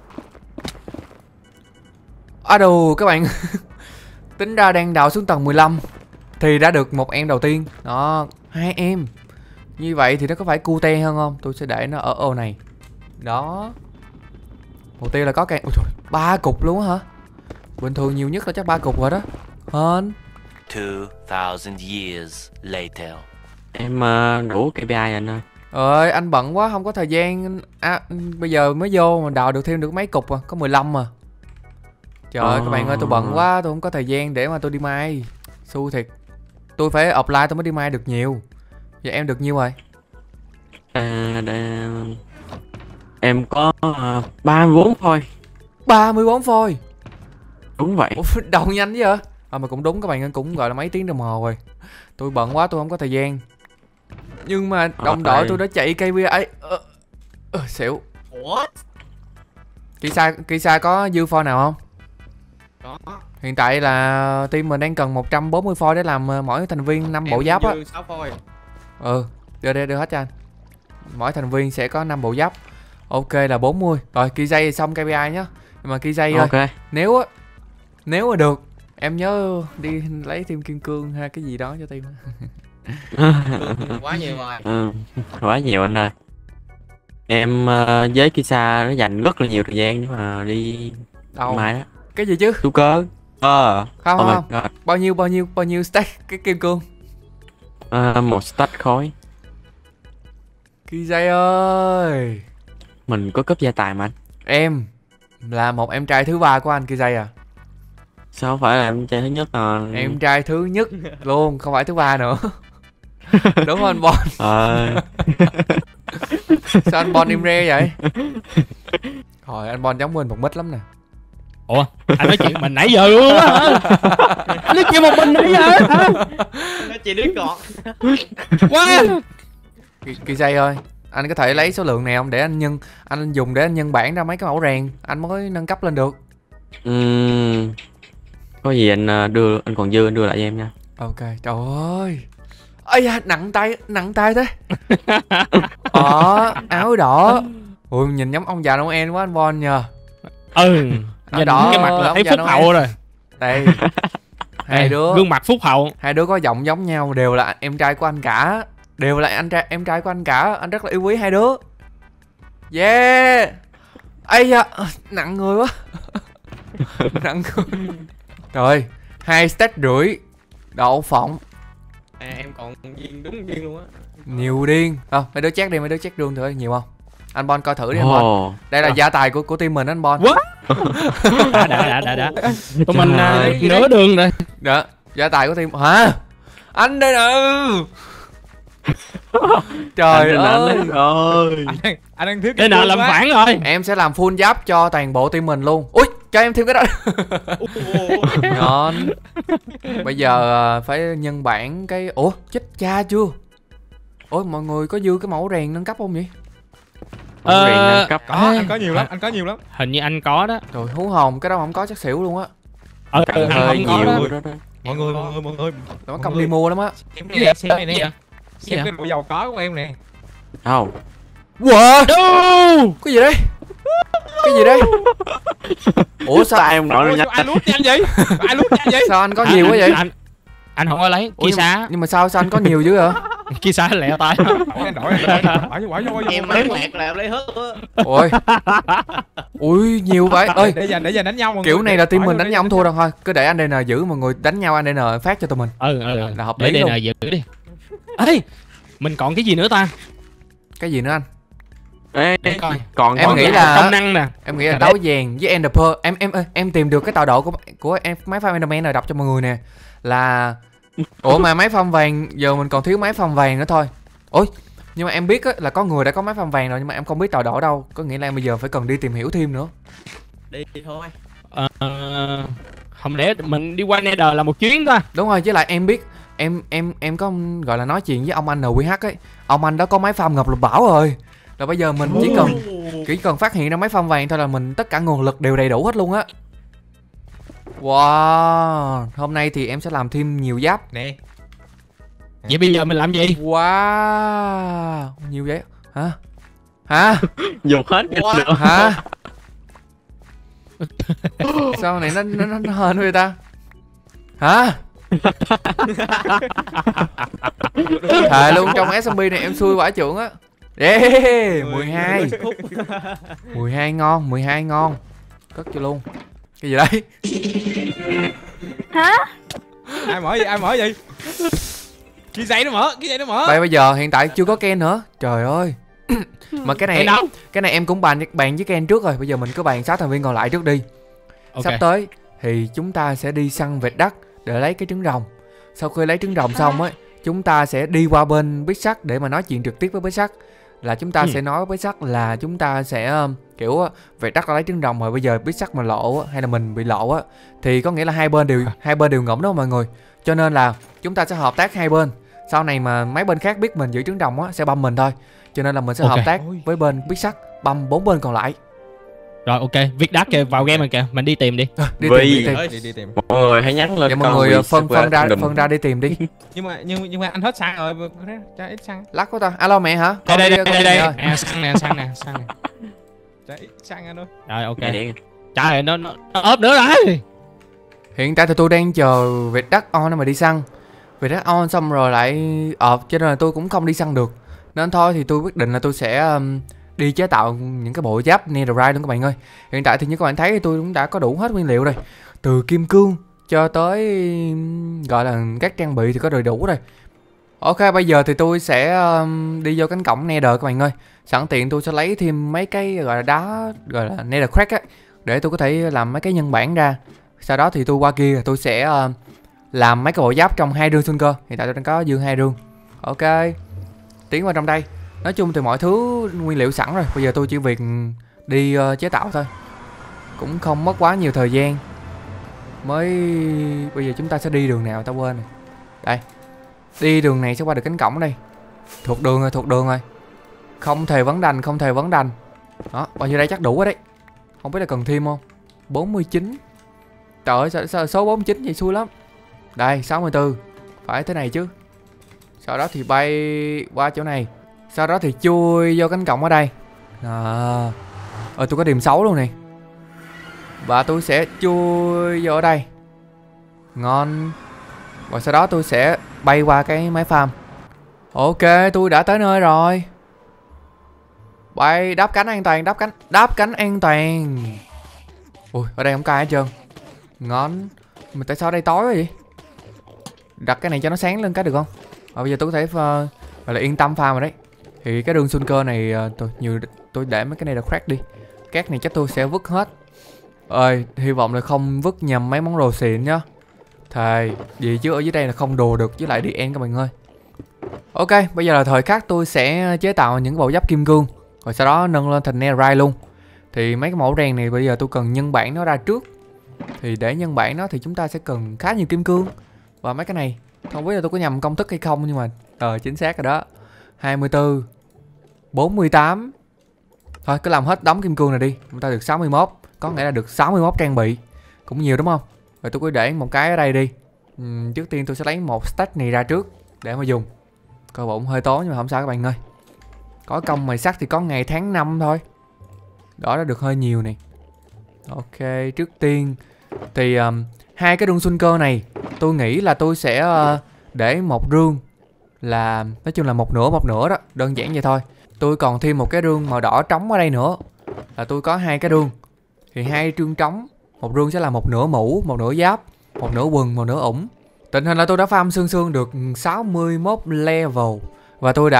Đù các bạn. Tính ra đang đào xuống tầng 15 thì đã được một em đầu tiên. Đó, 2 em. Như vậy thì nó có phải cute hơn không? Tôi sẽ để nó ở ô này. Đó. Mục tiêu là có cây. Ôi trời, 3 cục luôn hả? Bình thường nhiều nhất là chắc 3 cục rồi đó. Hơn 2000 years later. Em đủ KPI anh ơi. Ơi anh bận quá không có thời gian. Bây giờ mới vô mà đào được thêm được mấy cục à, có 15 mà. Trời ơi các bạn ơi, tôi bận quá, tôi không có thời gian để mà tôi đi mai. Xui thiệt. Tôi phải apply tôi mới đi mai được nhiều. Vậy em được nhiêu rồi? Em có 34 thôi. 34 phôi. Đúng vậy. Ủa, đầu nhanh vậy? Mà cũng đúng các bạn ơi, cũng gọi là mấy tiếng đồng hồ rồi. Tôi bận quá, tôi không có thời gian. Nhưng mà đồng đội tôi đã chạy KPI ấy. Xỉu. Ủa? Kỳ sa có dư phôi nào không? Có. Hiện tại là team mình đang cần 140 phôi để làm mỗi thành viên 5 bộ giáp á. 6 phôi. Đưa hết cho anh. Mỗi thành viên sẽ có 5 bộ giáp. Ok là 40. Rồi Kizay xong KPI nhá. Nhưng mà Kizay ơi, nếu mà được em nhớ đi lấy thêm kim cương hay cái gì đó cho team. Quá nhiều rồi. Quá nhiều anh ơi. Em với Kisa nó dành rất là nhiều thời gian nhưng mà đi đâu mai đó. Cái gì chứ? Chú cơ. Không. Bao nhiêu stack cái kim cương? 1 stack khối. Kizay ơi. Mình có cấp gia tài mà anh. Em là một em trai thứ 3 của anh Kizay à? Sao phải là em trai thứ nhất à? Em trai thứ nhất luôn, không phải thứ 3 nữa. Đúng không anh Bon? Sao anh Bon im re vậy? Rồi anh Bon giống mình một mít lắm nè. Ủa, anh nói chuyện mình nãy giờ luôn á hả? Anh nói chuyện một mình nãy giờ hả? Nói chuyện đứa cọt. Quá. Kizay ơi, anh có thể lấy số lượng này không để anh dùng để anh nhân bản ra mấy cái mẫu rèn, anh mới nâng cấp lên được. Có gì anh anh còn dư anh đưa lại cho em nha. Ok, trời ơi. Ây da, nặng tay thế. Áo đỏ. Ui, nhìn giống ông già Noel quá anh Bon nhờ. Nhìn đỏ cái mặt là thấy phúc hậu rồi. Đây. Hai đứa gương mặt phúc hậu. Hai đứa có giọng giống nhau, đều là em trai của anh cả. Đều là em trai của anh cả, anh rất là yêu quý hai đứa. Yeah. Ây da, nặng người quá. Nặng người. Rồi, 2 stack rưỡi đậu phộng. Em còn viên đúng viên luôn á. Nhiều điên. Mấy đứa check đi, mấy đứa check rương thử nhiều không? Anh Bon coi thử đi anh Bon. Đây là gia tài của team mình anh Bon. Đã. Tụi mình nửa đường rồi. Đó, gia tài của team. Hả? Anh đây nè. Trời ơi. Anh đang thiếu cái nào làm phản rồi. Em sẽ làm full giáp cho toàn bộ team mình luôn. Ui, cho em thêm cái đó. Ngon. Bây giờ phải nhân bản cái. Ủa, chết cha chưa? Ôi, mọi người có dư cái mẫu rèn nâng cấp không vậy? Rèn nâng cấp. Có, anh có nhiều lắm, anh có nhiều lắm. Hình như anh có đó. Trời, hú hồn, cái đó không có chắc xỉu luôn á. Hơi nhiều đó. Mọi người. Nó cầm đi mua lắm á. Xem này nè. Xem cái bộ giàu có của em nè. Không. Wow. Cái gì đây? Cái gì đây? Ủa sao em nói nó nhanh? Ai lút cho anh vậy? Ai lút cho anh vậy? Sao anh có nhiều quá vậy? Anh không có lấy kia xá. Nhưng mà sao anh có nhiều dữ vậy? Kia xá lẹ tay. Em lấy quẹt là em lấy hết luôn á. Ôi. Ui, nhiều vậy. Ơi, để giờ đánh nhau mọi kiểu người. này là team mình đánh nhau không thua đâu thôi. Cứ để anh DN giữ mọi người đánh nhau, anh DN phát cho tụi mình. Là hợp lý để luôn. DN giữ đi. Ê, mình còn cái gì nữa ta? Cái gì nữa anh? Ê, còn em nghĩ là công năng nè. Em nghĩ là đấu vàng với Ender Pearl. Em tìm được cái tọa độ của em máy farm Enderman rồi, đọc cho mọi người nè. Là ủa mà máy farm vàng giờ mình còn thiếu máy farm vàng nữa thôi. Ôi, nhưng mà em biết á, là có người đã có máy farm vàng rồi nhưng mà em không biết tọa độ đâu. Có nghĩa là em bây giờ phải cần đi tìm hiểu thêm nữa. Đi thôi. Không lẽ mình đi qua Nether là một chuyến ta? Đúng rồi, với lại em biết em có gọi là nói chuyện với ông anh NQH ấy. Ông anh đó có máy farm ngọc lục bảo rồi. Là bây giờ mình chỉ cần phát hiện ra máy farm vàng thôi là mình tất cả nguồn lực đều đầy đủ hết luôn á. Wow, hôm nay thì em sẽ làm thêm nhiều giáp nè. Vậy bây giờ mình làm gì? Wow, nhiều vậy hả? Dùng hết cái nữa hả? Sao này nó hên người ta hả? Thề luôn, trong SMB này em xui quả trưởng á. Yeah, 12 ngon, 12 ngon. Cất cho luôn. Cái gì đấy? Hả? Ai mở gì? Cái dây nó mở. Đây bây giờ hiện tại chưa có Ken nữa. Trời ơi. Mà cái này em cũng bàn với Ken trước rồi. Bây giờ mình cứ bàn 6 thành viên còn lại trước đi. Sắp tới thì chúng ta sẽ đi săn vẹt đất để lấy cái trứng rồng. Sau khi lấy trứng rồng xong ấy, chúng ta sẽ đi qua bên Bích Sắt để mà nói chuyện trực tiếp với Bích Sắt. Là chúng ta sẽ nói với Bích Sắt là chúng ta sẽ kiểu vẹt đất lấy trứng rồng rồi bây giờ Bích Sắt mà lộ hay là mình bị lộ á thì có nghĩa là hai bên đều ngẫm đó mọi người. Cho nên là chúng ta sẽ hợp tác hai bên. Sau này mà mấy bên khác biết mình giữ trứng rồng á sẽ băm mình thôi. Cho nên là mình sẽ hợp tác với bên Bích Sắt băm 4 bên còn lại. Rồi ok, Viết Đắc kìa, vào game rồi kìa, mình đi tìm đi. Đi tìm. Mọi người hãy nhắn lên. Vậy mọi người phân ra đi tìm đi. nhưng mà anh hết xăng rồi, cho ít xăng. Lắc quá ta. Alo mẹ hả? Đây. Xăng nè. Cho ít xăng anh ơi. Rồi ok. Trời nó ốp nữa rồi. Hiện tại thì tôi đang chờ vẹt đất on mà đi săn. Vẹt đất on xong rồi lại cho nên là tôi cũng không đi săn được. Nên thôi thì tôi quyết định là tôi sẽ đi chế tạo những cái bộ giáp netherite luôn các bạn ơi. Hiện tại thì như các bạn thấy thì tôi cũng đã có đủ hết nguyên liệu rồi. Từ kim cương cho tới gọi là các trang bị thì có đầy đủ rồi. Ok, bây giờ thì tôi sẽ đi vô cánh cổng nether các bạn ơi. Sẵn tiện tôi sẽ lấy thêm mấy cái gọi là đá gọi là nether crack á để tôi có thể làm mấy cái nhân bản ra. Sau đó thì tôi qua kia tôi sẽ làm mấy cái bộ giáp trong 2 rương xương cơ. Hiện tại tôi đang có dư 2 rương. Ok, tiến vào trong đây. Nói chung thì mọi thứ nguyên liệu sẵn rồi. Bây giờ tôi chỉ việc đi chế tạo thôi. Cũng không mất quá nhiều thời gian. Bây giờ chúng ta sẽ đi đường nào ta quên rồi. Đây. Đi đường này sẽ qua được cánh cổng đây. Thuộc đường rồi. Không thể vấn đành. Đó, bao nhiêu đây chắc đủ rồi đấy. Không biết là cần thêm không. 49. Trời ơi, sao số 49 vậy xui lắm. Đây, 64. Phải thế này chứ. Sau đó thì bay qua chỗ này. Sau đó thì chui vô cánh cổng ở đây. Tôi có điểm xấu luôn này. Và tôi sẽ chui vô ở đây. Ngon. Và sau đó tôi sẽ bay qua cái máy farm. Ok, tôi đã tới nơi rồi. Bay, đáp cánh an toàn, đáp cánh an toàn. Ui, ở đây không có ai hết trơn. Ngon. Mà tại sao ở đây tối quá vậy? Đặt cái này cho nó sáng lên cái được không? Bây giờ tôi có thể gọi là yên tâm farm rồi đấy. Thì cái đường xung cơ này tôi để mấy cái này là crack đi. Cát này chắc tôi sẽ vứt hết. Ơi, hy vọng là không vứt nhầm mấy món đồ xịn nhá. Thầy, gì chứ ở dưới đây là không đồ được với lại DN các bạn ơi. Ok, bây giờ là thời khắc tôi sẽ chế tạo những bộ giáp kim cương. Rồi sau đó nâng lên thành netherite luôn. Thì mấy cái mẫu rèn này bây giờ tôi cần nhân bản nó ra trước. Thì để nhân bản nó thì chúng ta sẽ cần khá nhiều kim cương. Và mấy cái này, không biết là tôi có nhầm công thức hay không, nhưng mà chính xác rồi đó. 24 48. Thôi cứ làm hết đống kim cương này đi. Chúng ta được 61. Có nghĩa là được 61 trang bị. Cũng nhiều đúng không? Rồi tôi cứ để một cái ở đây đi. Trước tiên tôi sẽ lấy một stack này ra trước để mà dùng. Coi bộ hơi tốn nhưng mà không sao các bạn ơi. Có công mài sắt thì có ngày tháng năm thôi. Đó đã được hơi nhiều này. Ok, trước tiên thì hai cái rương xuyên cơ này tôi nghĩ là tôi sẽ để một rương là nói chung là một nửa đó, đơn giản vậy thôi. Tôi còn thêm một cái rương màu đỏ trống ở đây nữa. Là tôi có hai cái rương. Thì hai rương trống, một rương sẽ là một nửa mũ, một nửa giáp, một nửa quần, một nửa ủng. Tình hình là tôi đã farm sương được 61 level. Và tôi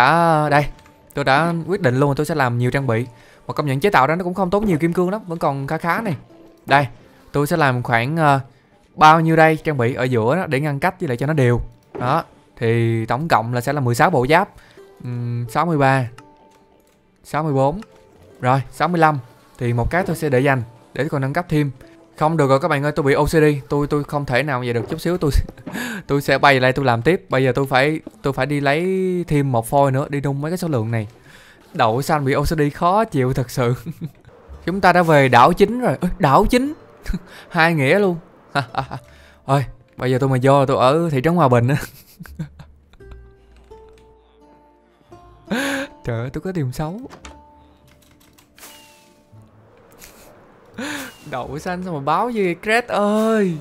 đã quyết định luôn là tôi sẽ làm nhiều trang bị. Mà công nhận chế tạo ra nó cũng không tốn nhiều kim cương lắm, vẫn còn khá này. Đây, tôi sẽ làm khoảng bao nhiêu đây trang bị ở giữa đó để ngăn cách với lại cho nó đều. Đó, thì tổng cộng là sẽ là 16 bộ giáp. 63 64 rồi 65. Thì một cái tôi sẽ để dành để còn nâng cấp thêm. Không được rồi các bạn ơi, tôi bị OCD. Tôi không thể nào vậy được, chút xíu tôi sẽ bay lại tôi làm tiếp. Bây giờ tôi phải đi lấy thêm một phôi nữa đi nung mấy cái số lượng này. Đậu xanh bị OCD khó chịu thật sự. Chúng ta đã về đảo chính rồi. Đảo chính hai nghĩa luôn. Thôi bây giờ tôi mà vô tôi ở thị trấn Hòa Bình á. Trời ơi, tôi có tìm xấu. Đậu xanh sao mà báo gì Cret ơi.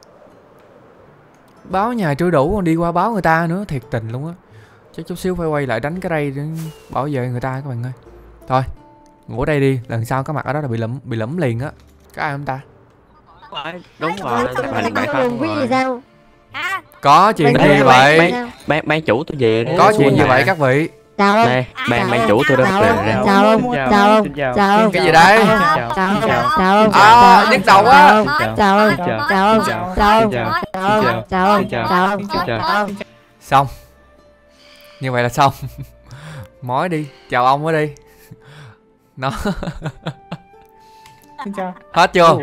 Báo nhà chưa đủ còn đi qua báo người ta nữa, thiệt tình luôn á. Chắc chút xíu phải quay lại đánh cái đây để bảo vệ người ta các bạn ơi. Thôi ngủ ở đây đi, lần sau có mặt ở đó là bị lẫm liền á. Có ai không ta? Đúng rồi, có chuyện gì vậy? Ban chủ tôi về. Có chuyện gì vậy các vị? Đây, ban chủ tôi đã về. Chào. Cái gì đây? Nhức đầu á. Xong. Như vậy là xong. Mói đi, chào ông ở đi. Nó hết chưa?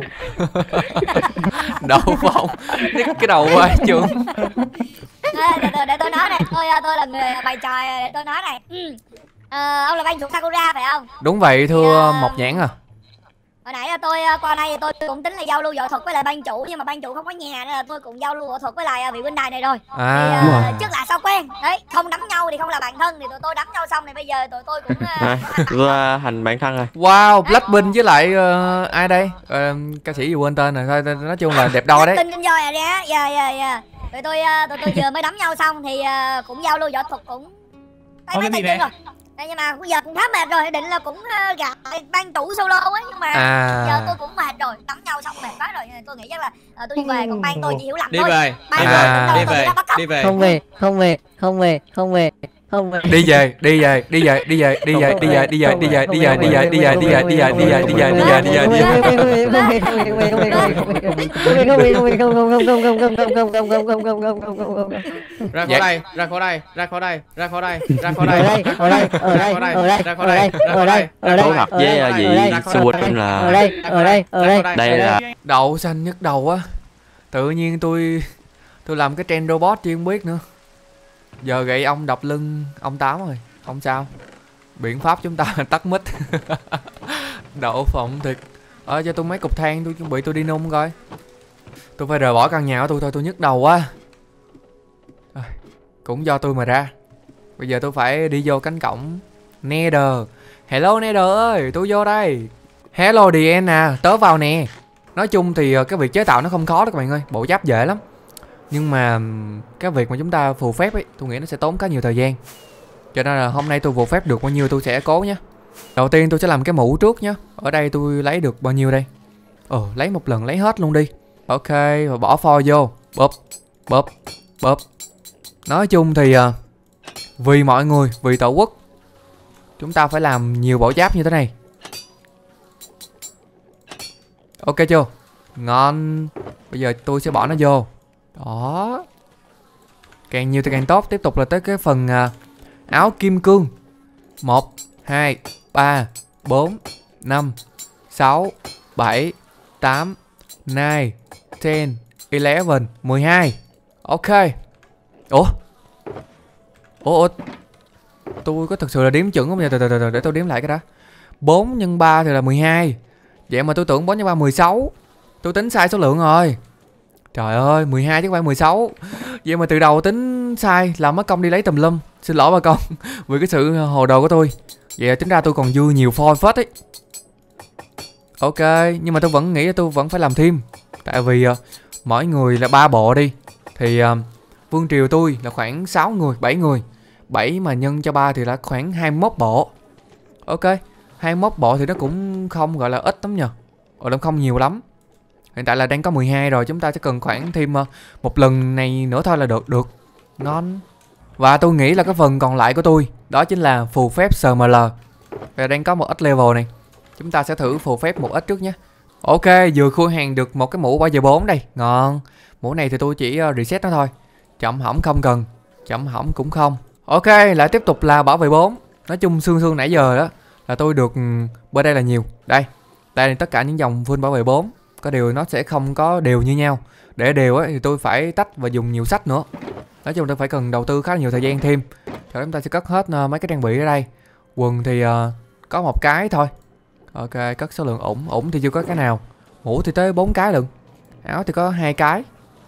Đậu phong nhức cái đầu quá trường. Để tôi nói này, tôi là người bày trò, để tôi nói này. Ông là ban chủ Sakura phải không? Đúng vậy thưa Mộc Nhãn à. Hồi nãy là tôi qua đây thì tôi cũng tính là giao lưu võ thuật với lại ban chủ, nhưng mà ban chủ không có nhà nên là tôi cũng giao lưu võ thuật với lại vị huynh đài này rồi. Thì trước là sao quen đấy, không đấm nhau thì không là bạn thân, thì tụi tôi đấm nhau xong thì bây giờ tụi tôi cũng thành bạn thân rồi. Wow, Blackpink với lại ai đây? Ca sĩ gì quên tên rồi, thôi nói chung là đẹp đôi đấy. Tin kinh rồi đấy. Dạ. Tụi tôi vừa mới đấm nhau xong thì cũng giao lưu võ thuật cũng tay chân rồi. Nhưng mà bây giờ cũng khá mệt rồi, định là cũng gặp ban chủ solo ấy, nhưng mà giờ tôi cũng mệt rồi, đấm nhau xong mệt quá rồi, nên tôi nghĩ chắc là tôi đi về, còn ban tôi chỉ hiểu lầm thôi. Đi về. Không về. Đi về. Ra khỏi đây. Phối hợp với gì Switch là đây là đậu xanh nhức đầu á. Tự nhiên tôi làm cái trend robot chứ không biết nữa. Giờ gậy ông đập lưng ông Tám rồi. Không sao, biện pháp chúng ta tắt mic. Đậu phộng thiệt. Cho tôi mấy cục than, tôi chuẩn bị tôi đi nung coi. Tôi phải rời bỏ căn nhà của tôi thôi, tôi nhức đầu quá. Cũng do tôi mà ra. Bây giờ tôi phải đi vô cánh cổng Nether. Hello Nether ơi, tôi vô đây. Hello Diana, tớ vào nè. Nói chung thì cái việc chế tạo nó không khó đâu các bạn ơi, bộ giáp dễ lắm. Nhưng mà cái việc mà chúng ta phù phép ấy, tôi nghĩ nó sẽ tốn khá nhiều thời gian. Cho nên là hôm nay tôi phù phép được bao nhiêu tôi sẽ cố nhé. Đầu tiên tôi sẽ làm cái mũ trước nhé. Ở đây tôi lấy được bao nhiêu đây? Lấy một lần lấy hết luôn đi. Ok, và bỏ phôi vô. Bóp, bóp, bóp. Nói chung thì vì mọi người, vì tổ quốc, chúng ta phải làm nhiều bộ giáp như thế này. Ok chưa? Ngon. Bây giờ tôi sẽ bỏ nó vô. Đó. Càng nhiều thì càng tốt. Tiếp tục là tới cái phần áo kim cương. 1, 2, 3, 4, 5, 6, 7, 8, 9, 10, 11, 12. Ok. Ủa, tôi có thực sự là đếm chuẩn không vậy? Từ để tôi đếm lại cái đó. 4 x 3 thì là 12. Vậy mà tôi tưởng 4 x 3 16. Tôi tính sai số lượng rồi. Trời ơi, 12 chứ không phải 16. Vậy mà từ đầu tính sai, làm mất công đi lấy tùm lum. Xin lỗi bà con vì cái sự hồ đồ của tôi. Vậy tính ra tôi còn dư nhiều phôi phết ấy. Ok, nhưng mà tôi vẫn nghĩ là tôi vẫn phải làm thêm. Tại vì mỗi người là 3 bộ đi. Thì vương triều tôi là khoảng 6 người, 7 người. 7 mà nhân cho 3 thì là khoảng 21 bộ. Ok, 21 bộ thì nó cũng không gọi là ít lắm nhờ. Nó không nhiều lắm. Hiện tại là đang có 12 rồi. Chúng ta sẽ cần khoảng thêm một lần này nữa thôi là được. Ngon. Và tôi nghĩ là cái phần còn lại của tôi, đó chính là phù phép SML. Và đang có một ít level này. Chúng ta sẽ thử phù phép một ít trước nhé. Ok, vừa khui hàng được một cái mũ bảo vệ 4 đây. Ngon. Mũ này thì tôi chỉ reset nó thôi. Chậm hỏng không cần. Chậm hỏng cũng không. Ok, lại tiếp tục là bảo vệ 4. Nói chung xương nãy giờ đó là tôi được bên đây là nhiều. Đây là tất cả những dòng full bảo vệ 4. Có điều nó sẽ không có đều như nhau. Để đều ấy, thì tôi phải tách và dùng nhiều sách nữa. Nói chung tôi phải cần đầu tư khá là nhiều thời gian thêm. Rồi chúng ta sẽ cất hết mấy cái trang bị ở đây. Quần thì có một cái thôi. Ok, cất số lượng ổn thì chưa có cái nào. Mũ thì tới 4 cái lận. Áo thì có 2 cái.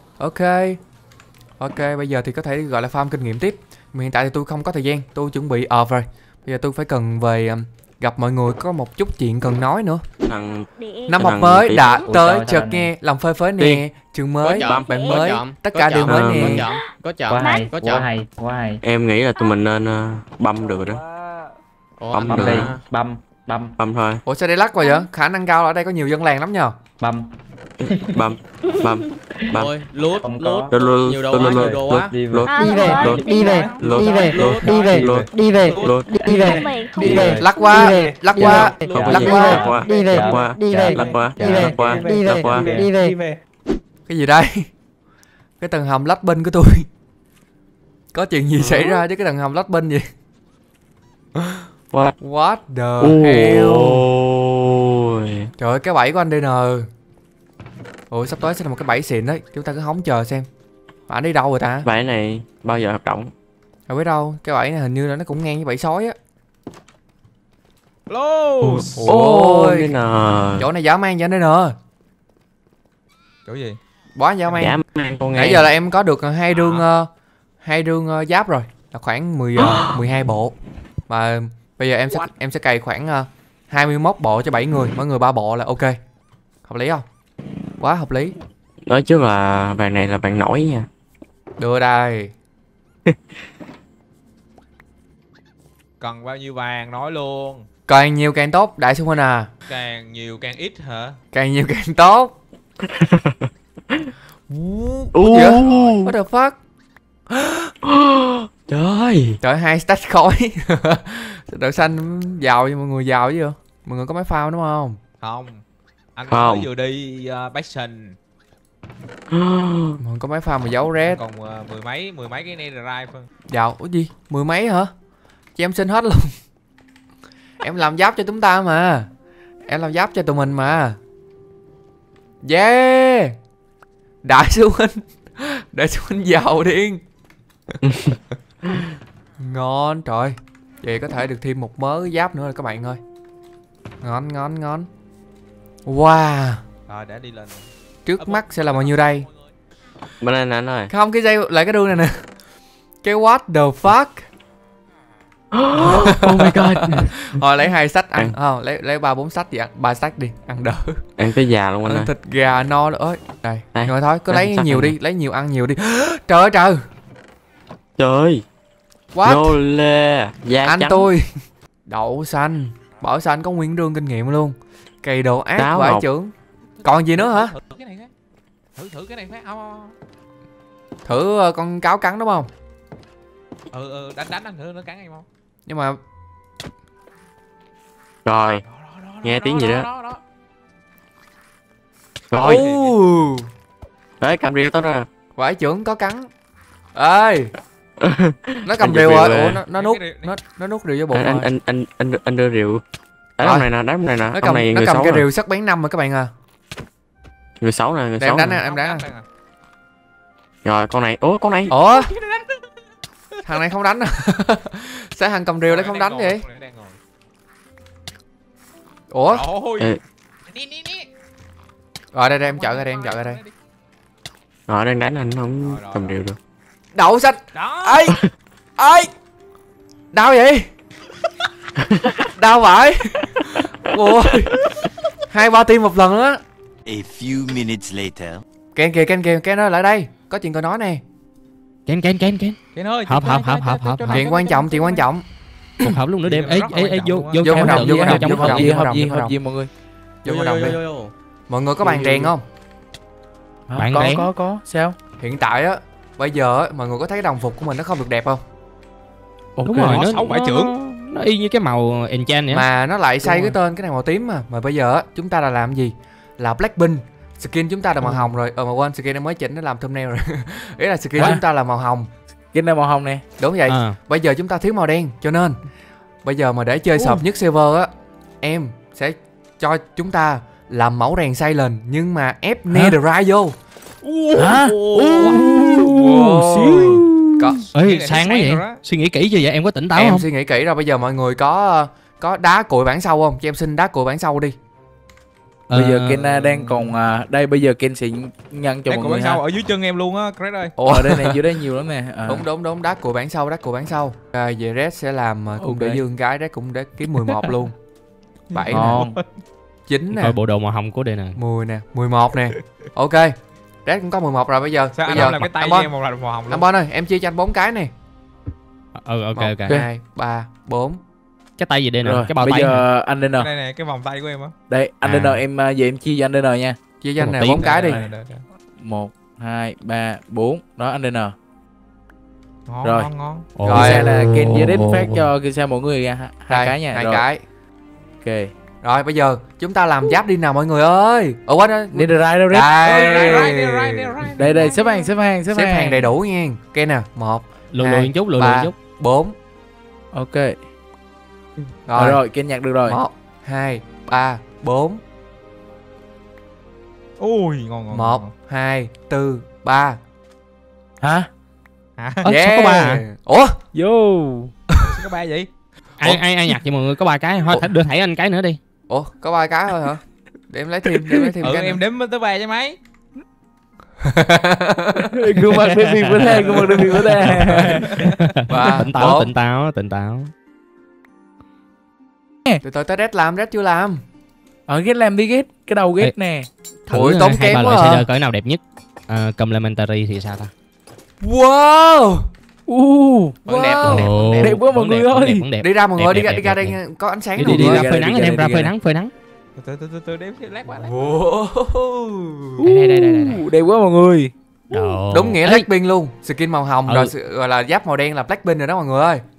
Ok, bây giờ thì có thể gọi là farm kinh nghiệm tiếp. Mà hiện tại thì tôi không có thời gian. Tôi chuẩn bị rồi. Bây giờ tôi phải cần về gặp mọi người, có một chút chuyện cần nói nữa. Năm học mới đã tới, chợt nghe lòng phơi phới nè. Trường mới, bạn mới, tất cả đều mới nè. Có chọn. Quá hay. Em nghĩ là tụi mình nên băm được rồi đó. Băm đi. Băm thôi. Ủa sao đây lắc quá vậy? Khả năng cao là ở đây có nhiều dân làng lắm nhờ. Băm. Ôi, lút. Nhiều đồ quá. Đi về. Lắc quá. Đi về. Cái gì đây? Cái tầng hầm lách binh của tôi. Có chuyện gì xảy ra chứ cái tầng hầm lách binh gì? What the hell? Trời ơi, cái bẫy của anh DN. Ủa sắp tới sẽ là một cái bẫy xịn đấy. Chúng ta cứ hóng chờ xem. Mà anh đi đâu rồi ta? Bẫy này bao giờ hoạt động? Không biết đâu. Cái bẫy này hình như là nó cũng ngang với bẫy sói á. Ôi, chỗ này dã man vậy đây nè. Chỗ gì? Quá dã man. Con nãy giờ là em có được hai rương giáp rồi. Là khoảng 12 bộ. Mà bây giờ em sẽ cày khoảng 21 bộ cho 7 người. Mỗi người 3 bộ là ok. Hợp lý không? Quá hợp lý. Nói trước là vàng này là vàng nổi nha. Đưa đây. Cần bao nhiêu vàng nói luôn. Càng nhiều càng tốt, đại sư huynh à. Càng nhiều càng ít hả? Càng nhiều càng tốt. What the fuck? Trời 2 stack khói. Đậu xanh giàu nhưng mọi người giàu chứ. Mọi người có máy phao đúng không? Không. Anh mới vừa đi Passion. Mọi người có máy phao mà giấu red. Còn mười mấy cái netherite phân. Giàu, ủa gì? 10 mấy hả? Chị em xin hết luôn. Em làm giáp cho chúng ta mà. Em làm giáp cho tụi mình mà. Yeah. Đại sư huynh. Đại sư huynh giàu điên. Ngon trời. Vậy có thể được thêm một mớ giáp nữa rồi các bạn ơi. Ngon. Wow. Rồi để đi lên. Trước mắt sẽ là bao nhiêu đây? Bên đây nè anh ơi. Không, cái dây lại cái đường này nè. Cái what the fuck? Oh my god. Thôi lấy 2 sách ăn. Lấy 3-4 sách gì ăn. 3 sách đi, ăn đỡ. Ăn tới già luôn anh ơi. Thịt gà no rồi. Đây. Rồi thôi, cứ lấy nhiều đi, lấy nhiều ăn nhiều đi. Trời ơi trời. Trời. What? Nô lê. Da anh trắng. tôi. Đậu xanh. Bảo sao anh có nguyên rương kinh nghiệm luôn. Cày đồ ác Táo vãi ngọc. trưởng. Còn gì nữa hả? Thử cái này khác. Thử cái này khác. Thử con cáo cắn đúng không? Đánh anh thử nó cắn em không? Nhưng mà Rồi. Nghe tiếng gì đó. Rồi. Đấy, cầm rìu tới rồi. vãi trưởng có cắn. Ê. Nó cầm rìu rồi. Ủa nó nuốt rìu vô bụng rồi. Anh đưa rìu. Đá ông này nè, đá ông này nè. Ông này nó người cầm xấu cái nè. rìu sắc bén 5 rồi các bạn à. Người xấu nè, người Để xấu. em đánh nè, em đánh nè. Rồi con này, con này. Ủa? Thằng này không đánh à? Sao thằng cầm rìu lại không đánh vậy? Ủa? Rồi đây em chọn ra đây, em chọn ra đây. Rồi đang đánh anh không cầm rìu được. Đậu xanh. Ê. Ê. Đau vậy? Đau vậy? Ôi. 2-3 tim một lần á. A few minutes later. Ken kìa, nó lại đây. Có chuyện cần nói nè. Ken ơi. Họp. Chuyện quan trọng. Cuộc họp lúc nửa đêm. Ê vô con đồng, vô họp gì mọi người. Vô con đồng đi. Mọi người có bàn rèn không? Bạn có. Sao? Hiện tại á, bây giờ á, mọi người có thấy đồng phục của mình nó không được đẹp không? Đúng rồi, nó vải trưởng. Nó y như cái màu enchant vậy. Mà nó lại xây cái tên cái này màu tím mà bây giờ á, chúng ta là làm gì? Là Blackpink. Skin chúng ta là màu hồng rồi. Mà quên, skin em mới chỉnh nó làm thumbnail rồi. Ý là skin chúng ta là màu hồng. Skin này màu hồng nè. Đúng vậy. Bây giờ chúng ta thiếu màu đen, cho nên bây giờ mà để chơi sộp nhất server á, em sẽ cho chúng ta làm mẫu rèn xây lên nhưng mà ép netherite vô. Hả? Ê, sang quá vậy. Suy nghĩ kỹ chưa vậy? Em có tỉnh táo không? Em suy nghĩ kỹ rồi. Bây giờ mọi người có đá cuội bản sâu không? Cho em xin đá cuội bản sâu đi. Bây giờ Ken đang còn đây, bây giờ Ken sẽ nhân cho mọi người ha. Ở dưới chân em luôn á, Craig ơi. Ở đây này, dưới đây nhiều lắm nè. Đúng, đá cuội bản sâu. Về Red sẽ làm cung để dương cái, Red cũng để kiếm 11 luôn. 7 nè. 9 nè. Coi bộ đồ màu hồng của đây nè. 10 nè, 11 nè. Ok. Red cũng có 11 rồi bây giờ. Sao bây anh giờ làm cái tay với em màu hồng luôn. Anh Bon ơi, em chia cho anh 4 cái nè. Ok. 1, 2, 3, 4. Cái tay gì đây nè? Rồi, cái bao bây tay. Bây giờ anh DN. Đây nè, cái vòng tay của em á. Đây, anh DN em về em chia cho anh DN nha. Chia cho anh nè 4 cái đi. 1, 2, 3, 4. Đó anh DN. Ngon, rồi. Ngon. Rồi sẽ là Ken với Red phát cho Kisa mọi người nha. 2 cái nha. 2 cái. Ok. Rồi bây giờ chúng ta làm giáp đi nào mọi người ơi. Quên đó. Netherite đâu Red? Đây xếp hàng đầy đủ nha. Ken nè, 1, lùi chút. 4. Ok. Rồi, Ken nhặt được rồi. 1, 2, 3, 4. Ui, ngon. 1, 2, 4, 3. Hả? Sao có 3 hả? Ủa? Vô. Có 3 vậy? Ai nhặt vậy mọi người? Có 3 cái. Thôi đưa thảy anh cái nữa đi. Ủa, có 3 cái thôi hả? Để em lấy thêm cái em đếm tới 3 chứ mấy. Gương mặt đơn vị với thế. Tỉnh táo. Từ từ tới Red làm, Red chưa làm. Ghét làm đi Ghét. Cái đầu Ghét nè. Ủa tốn kém quá loại shader cỡ nào đẹp nhất? Complementary thì sao ta? Wow. Vẫn đẹp quá mọi người ơi. Đi ra mọi người, đi ra đây có ánh sáng. Đi ra phơi nắng, em ra phơi nắng. Từ đếm lát quá. Đây. Đẹp quá mọi người. Đúng nghĩa Blackpink luôn. Skin màu hồng rồi gọi là giáp màu đen là Blackpink rồi đó mọi người ơi.